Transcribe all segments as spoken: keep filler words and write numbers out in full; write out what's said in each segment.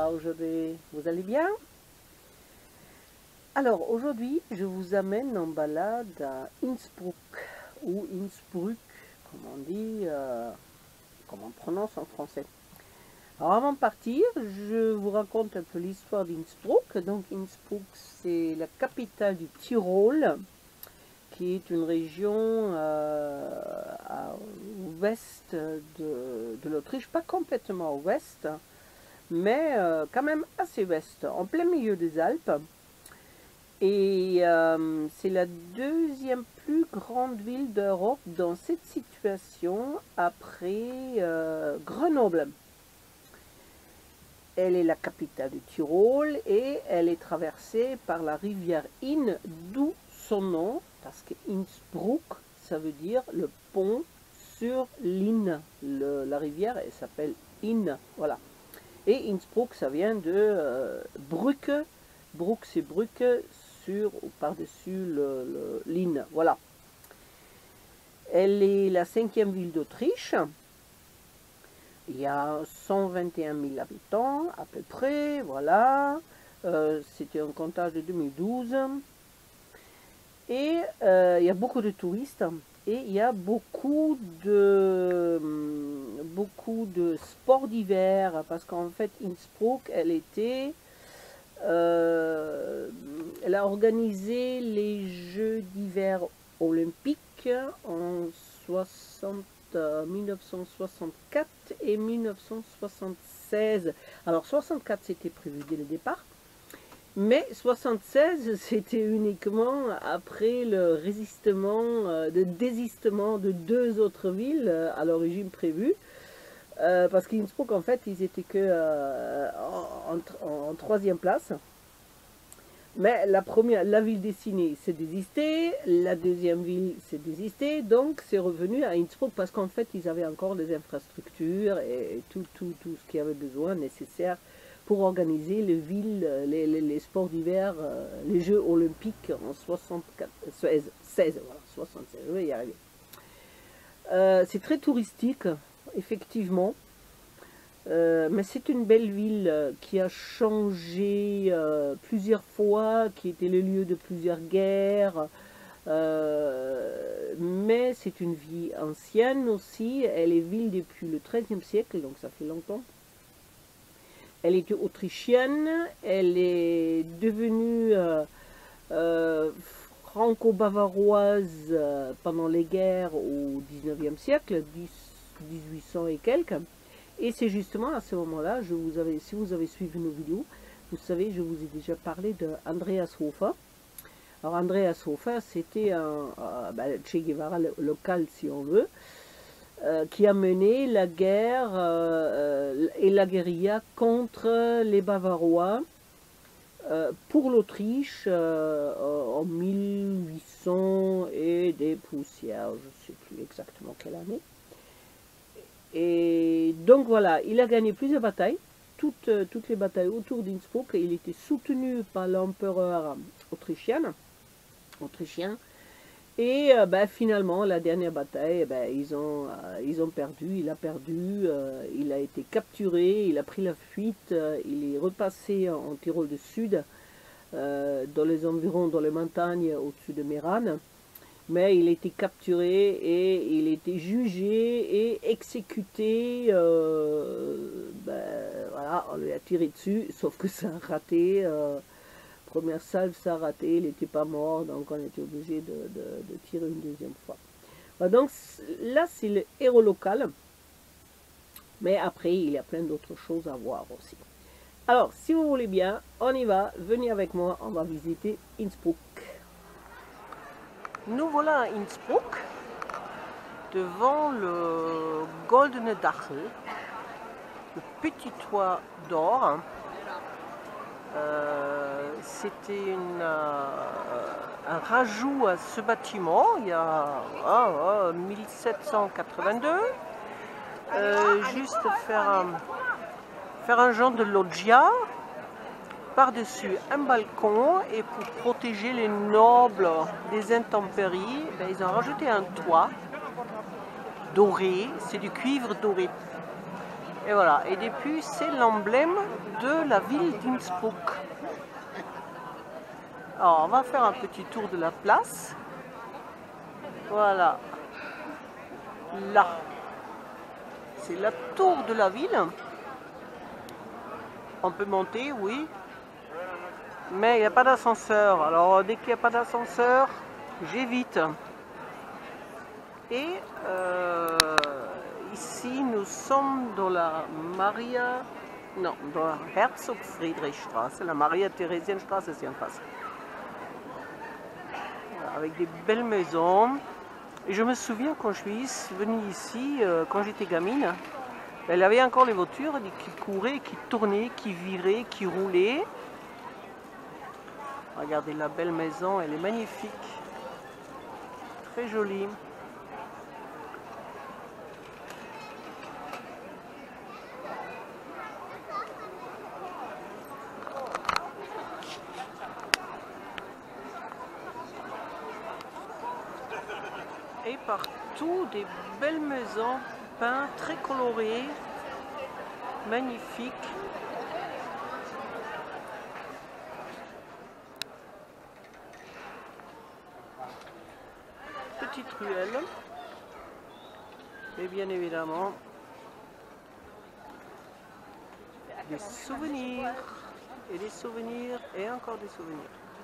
va aujourd'hui? Vous allez bien? Alors aujourd'hui, je vous amène en balade à Innsbruck, ou Innsbruck, comme on dit, euh, comme on prononce en français. Alors avant de partir, je vous raconte un peu l'histoire d'Innsbruck. Donc Innsbruck, c'est la capitale du Tyrol, qui est une région euh, à l'ouest de, de l'Autriche, pas complètement au ouest, mais euh, quand même assez ouest, en plein milieu des Alpes. Et euh, c'est la deuxième plus grande ville d'Europe dans cette situation après euh, Grenoble. Elle est la capitale du Tyrol et elle est traversée par la rivière Inn, d'où son nom, parce que Innsbruck, ça veut dire le pont sur l'Inn. La rivière, elle s'appelle Inn, voilà. Et Innsbruck, ça vient de euh, Brücke. Bruck, c'est Brücke, sur ou par-dessus l'Inn, voilà. Elle est la cinquième ville d'Autriche. Il y a cent vingt et un mille habitants, à peu près, voilà. Euh, C'était un comptage de deux mille douze. Et euh, il y a beaucoup de touristes. Et il y a beaucoup de, beaucoup de sports d'hiver. Parce qu'en fait, Innsbruck, elle était... Euh, elle a organisé les Jeux d'hiver olympiques en soixante, euh, mille neuf cent soixante-quatre et mille neuf cent soixante-seize. Alors soixante-quatre c'était prévu dès le départ, mais soixante-seize c'était uniquement après le résistement, euh, le désistement de deux autres villes euh, à l'origine prévues. Euh, parce qu'Innsbruck, en fait, ils étaient que euh, en, en, en troisième place. Mais la première, la ville destinée s'est désistée, la deuxième ville s'est désistée, donc c'est revenu à Innsbruck parce qu'en fait, ils avaient encore des infrastructures et tout, tout, tout ce qu'il y avait besoin nécessaire pour organiser les villes, les, les, les sports d'hiver, euh, les Jeux olympiques en soixante-quatre, seize, seize, voilà, soixante-seize, je vais y arriver. Euh, c'est très touristique. Effectivement, euh, mais c'est une belle ville euh, qui a changé euh, plusieurs fois, qui était le lieu de plusieurs guerres, euh, mais c'est une ville ancienne aussi. Elle est ville depuis le treizième siècle, donc ça fait longtemps. Elle était autrichienne, elle est devenue euh, euh, franco-bavaroise euh, pendant les guerres au dix-neuvième siècle, dix-huit cents et quelques, et c'est justement à ce moment-là, je vous avais, si vous avez suivi nos vidéos, vous savez, je vous ai déjà parlé de Andreas Hofer. Alors Andreas Hofer, c'était un euh, ben, Che Guevara local, si on veut, euh, qui a mené la guerre euh, et la guérilla contre les Bavarois euh, pour l'Autriche euh, en mille huit cents et des poussières, je ne sais plus exactement quelle année. Et donc voilà, il a gagné plusieurs batailles, toutes, toutes les batailles autour d'Innsbruck. Il était soutenu par l'empereur autrichien, autrichien. Et euh, ben, finalement, la dernière bataille, ben, ils, ont, euh, ils ont perdu, il a perdu, euh, il a été capturé, il a pris la fuite, euh, il est repassé en, en Tyrol du Sud, euh, dans les environs, dans les montagnes au-dessus de Meran. Mais il a été capturé et il a été jugé et exécuté. Euh, ben, voilà, on lui a tiré dessus, sauf que ça a raté. Euh, première salve, ça a raté, il n'était pas mort, donc on était obligé de, de, de tirer une deuxième fois. Voilà, donc là, c'est le héros local. Mais après, il y a plein d'autres choses à voir aussi. Alors, si vous voulez bien, on y va. Venez avec moi, on va visiter Innsbruck. Nous voilà à Innsbruck, devant le Goldene Dachel, le petit toit d'or. Euh, C'était euh, un rajout à ce bâtiment il y a oh, oh, mille sept cent quatre-vingt-deux. Euh, juste faire un, faire un genre de loggia. Par-dessus un balcon, et pour protéger les nobles des intempéries, ben, ils ont rajouté un toit doré, c'est du cuivre doré. Et voilà, et depuis c'est l'emblème de la ville d'Innsbruck. Alors on va faire un petit tour de la place. Voilà. Là. C'est la tour de la ville. On peut monter, oui. Mais il n'y a pas d'ascenseur. Alors dès qu'il n'y a pas d'ascenseur, j'évite. Et euh, ici nous sommes dans la Maria, non, dans la Herzog Friedrichstraße, la Maria Theresienstraße, c'est en face. Voilà, avec des belles maisons. Et je me souviens quand je suis venue ici, euh, quand j'étais gamine, elle avait encore les voitures qui couraient, qui tournaient, qui viraient, qui roulaient. Regardez la belle maison, elle est magnifique, très jolie. Et partout des belles maisons peintes, très colorées, magnifiques. Petite ruelle. Et bien évidemment, des souvenirs, et des souvenirs, et encore des souvenirs.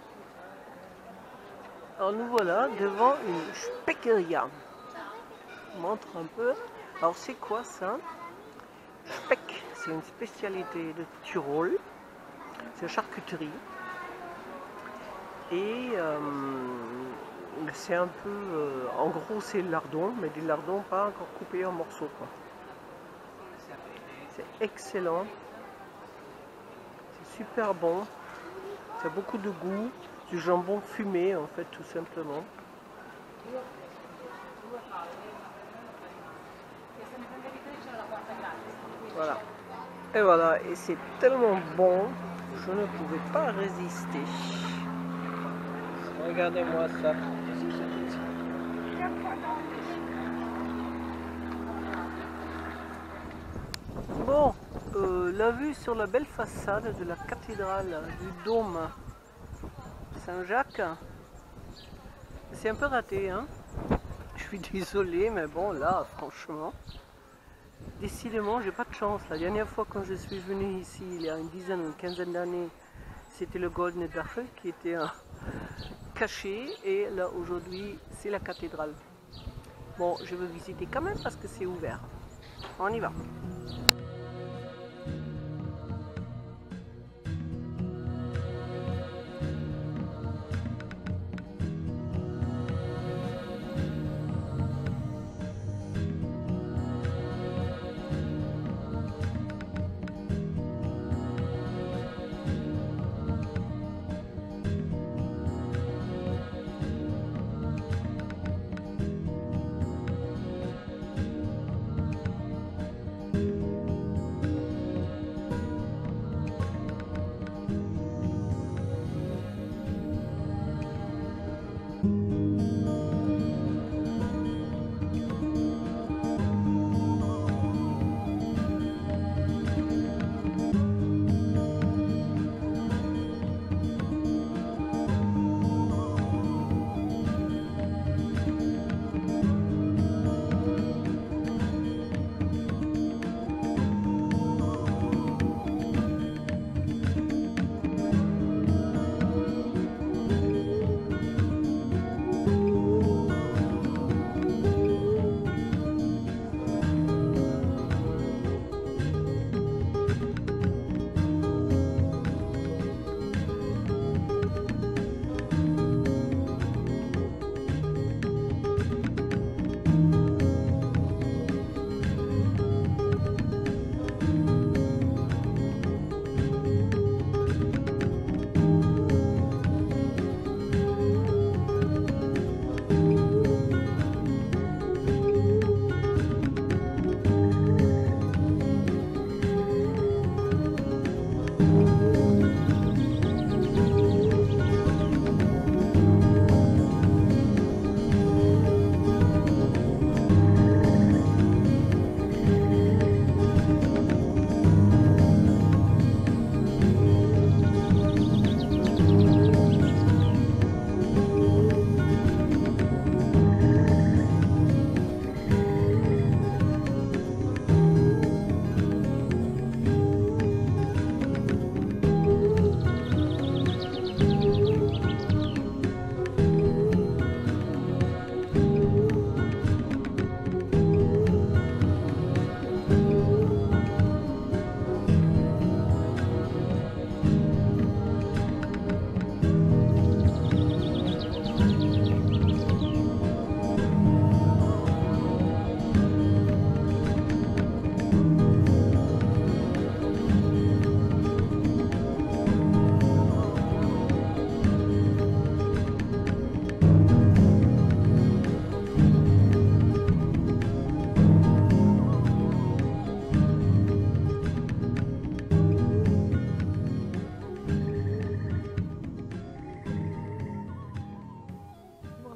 Alors nous voilà devant une Speckeria. Je vous montre un peu. Alors c'est quoi ça? Speck, c'est une spécialité de Tyrol. C'est une charcuterie. Et euh, c'est un peu, euh, en gros c'est lardons, mais des lardons pas encore coupés en morceaux. C'est excellent. C'est super bon. Ça a beaucoup de goût. Du jambon fumé en fait, tout simplement. Voilà. Et voilà, et c'est tellement bon, je ne pouvais pas résister. Regardez-moi ça. Bon, euh, la vue sur la belle façade de la cathédrale du Dôme Saint-Jacques, c'est un peu raté, hein. Je suis désolé, mais bon, là, franchement, décidément, j'ai pas de chance. La dernière fois quand je suis venu ici, il y a une dizaine ou une quinzaine d'années, c'était le Goldene Dachel qui était euh, caché, et là, aujourd'hui, c'est la cathédrale. Bon, je veux visiter quand même parce que c'est ouvert. On y va.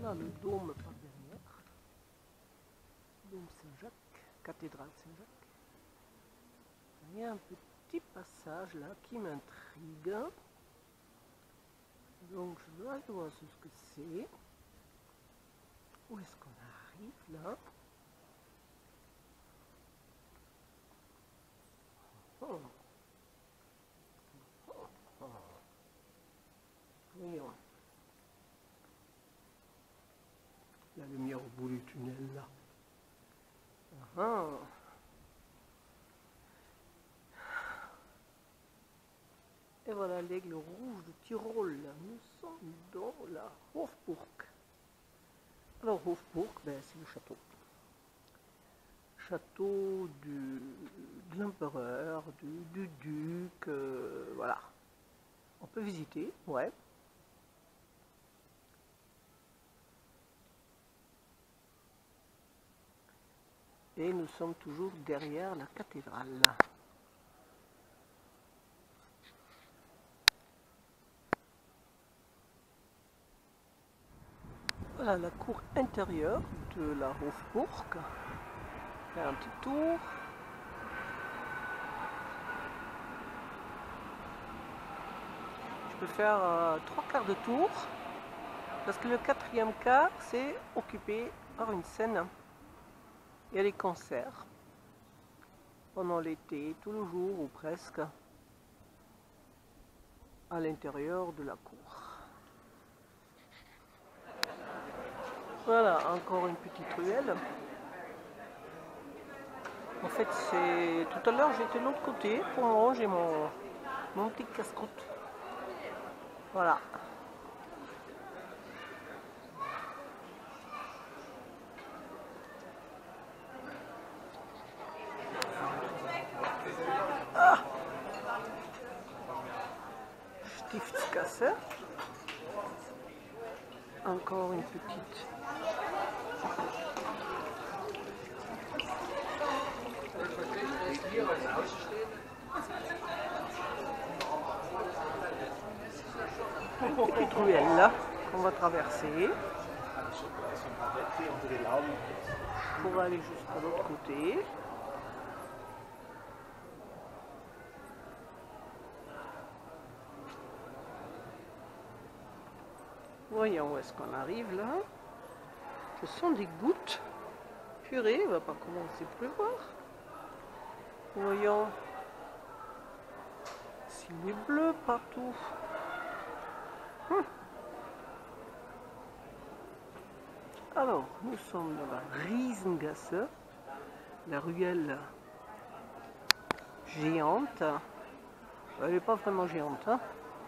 Voilà le dôme par derrière. Dôme Saint-Jacques, cathédrale Saint-Jacques. Il y a un petit passage là qui m'intrigue. Donc je dois aller voir ce que c'est. Où est-ce qu'on arrive là? Oh. Oh. Oh. Voyons. La lumière au bout du tunnel là. Ah. Et voilà l'aigle rouge de Tyrol. Nous sommes dans la Hofburg. Alors Hofburg, ben, c'est le château. Château du, de l'empereur, du, du duc, euh, voilà. On peut visiter, ouais. Et nous sommes toujours derrière la cathédrale. Voilà la cour intérieure de la Hofburg. Faire un petit tour. Je peux faire euh, trois quarts de tour parce que le quatrième quart c'est occupé par une scène. Il y a des concerts pendant l'été, tout le jour ou presque, à l'intérieur de la cour. Voilà, encore une petite ruelle. En fait, c'est tout à l'heure j'étais de l'autre côté pour ranger mon, mon petit casse-croûte. Voilà. Ah. Stiftskasse. Encore une petite. Une petite ruelle là qu'on va traverser pour aller jusqu'à l'autre côté. Voyons où est-ce qu'on arrive là. Ce sont des gouttes. Purée, il va pas commencer à pleuvoir. Voyons. S'il est bleu partout. Hum. Alors, nous sommes dans la Riesengasse, la ruelle géante. Elle n'est pas vraiment géante, hein.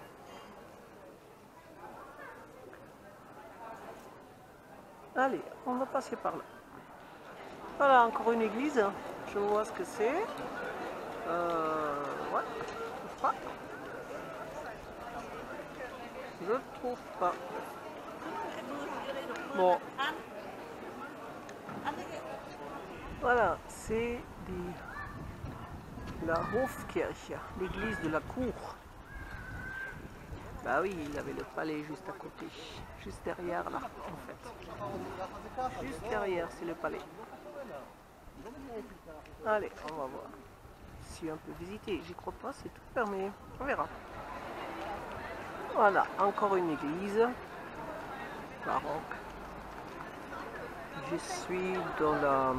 Allez, on va passer par là. Voilà, encore une église. Je vois ce que c'est. Euh, ouais, je trouve pas. Je trouve pas. Bon. Voilà, c'est des... la Hofkirche, l'église de la cour. Bah oui, il avait le palais juste à côté. Juste derrière là, en fait. Juste derrière, c'est le palais. Allez, on va voir si on peut visiter. J'y crois pas, c'est tout fermé. On verra. Voilà, encore une église baroque. Je suis dans la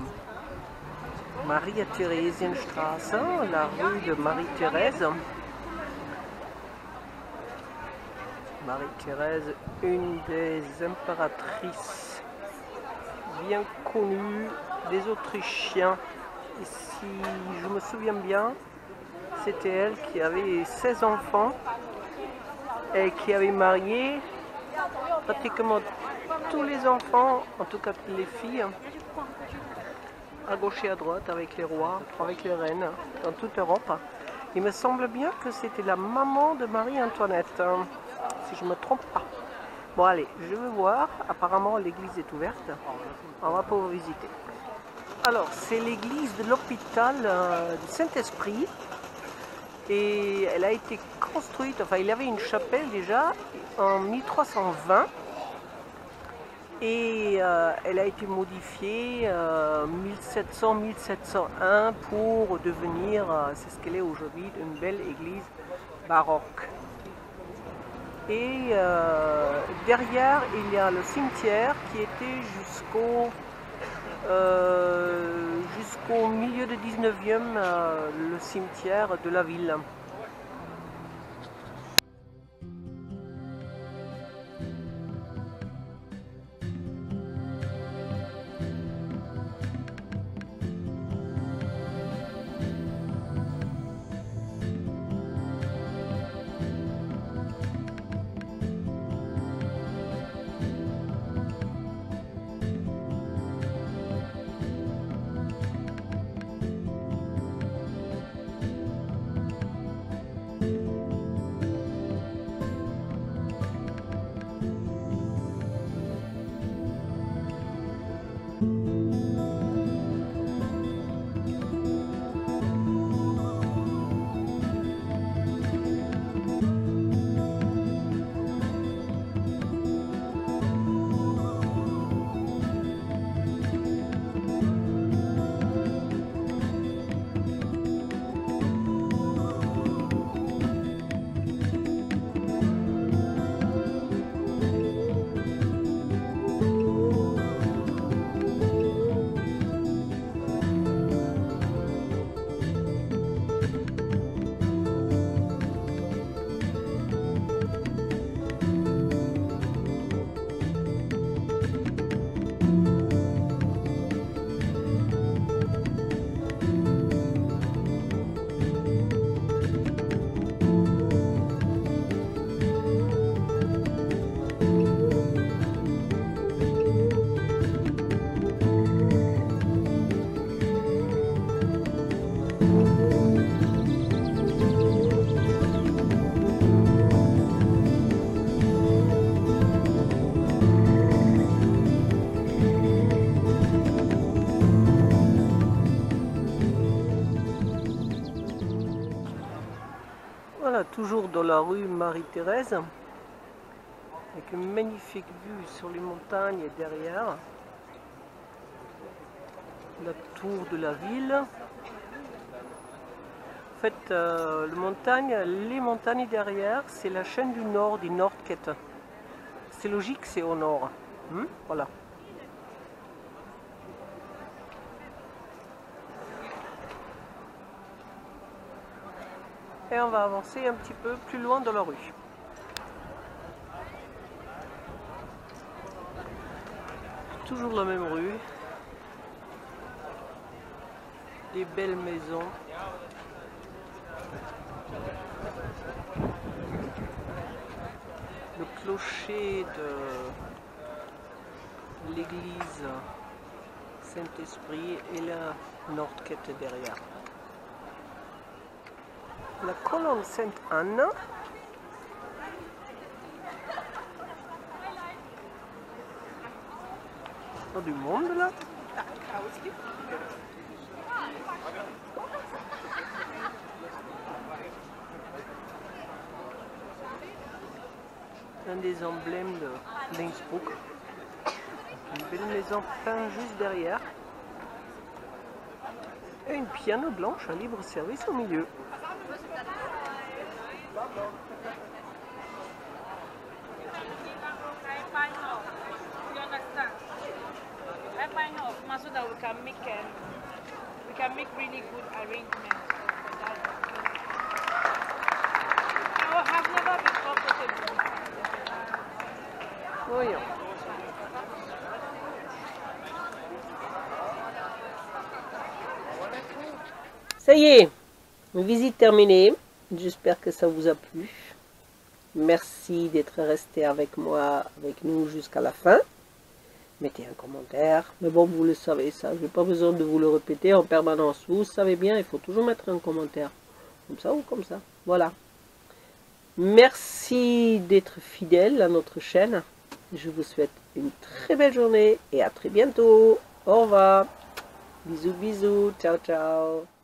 Maria-Theresienstraße, la rue de Marie-Thérèse. Marie-Thérèse, une des impératrices bien connues des Autrichiens. Et si je me souviens bien, c'était elle qui avait seize enfants et qui avait marié pratiquement tous les enfants, en tout cas les filles, à gauche et à droite, avec les rois, avec les reines, dans toute Europe. Il me semble bien que c'était la maman de Marie-Antoinette, si je ne me trompe pas. Bon allez, je vais voir, apparemment l'église est ouverte, on va pouvoir visiter. Alors, c'est l'église de l'hôpital euh, du Saint-Esprit, et elle a été construite, enfin il y avait une chapelle déjà en mille trois cent vingt, Et euh, elle a été modifiée euh, mille sept cents mille sept cent un pour devenir, euh, c'est ce qu'elle est aujourd'hui, une belle église baroque. Et euh, derrière, il y a le cimetière qui était jusqu'au euh, jusqu'au milieu du dix-neuvième, euh, le cimetière de la ville. Voilà, toujours dans la rue Marie-Thérèse, avec une magnifique vue sur les montagnes derrière, la tour de la ville. En fait, euh, le montagne, les montagnes derrière, c'est la chaîne du nord, des Nordkette. C'est logique, c'est au nord. Hmm, voilà. Et on va avancer un petit peu plus loin dans la rue. Toujours la même rue. Des belles maisons. Le clocher de l'église Saint-Esprit et la Nordkette derrière. La colonne Sainte-Anne. Il y a du monde là. Un des emblèmes de d'Innsbruck. Une belle maison peinte juste derrière. Et une piano blanche à libre service au milieu. So that we can make um, we can make really good arrangements. I have never been comfortable. Voyons. Ça y est, visite terminée. J'espère que ça vous a plu. Merci d'être resté avec moi, avec nous jusqu'à la fin. Mettez un commentaire. Mais bon, vous le savez ça. Je n'ai pas besoin de vous le répéter en permanence. Vous savez bien, il faut toujours mettre un commentaire. Comme ça ou comme ça. Voilà. Merci d'être fidèle à notre chaîne. Je vous souhaite une très belle journée et à très bientôt. Au revoir. Bisous, bisous. Ciao, ciao.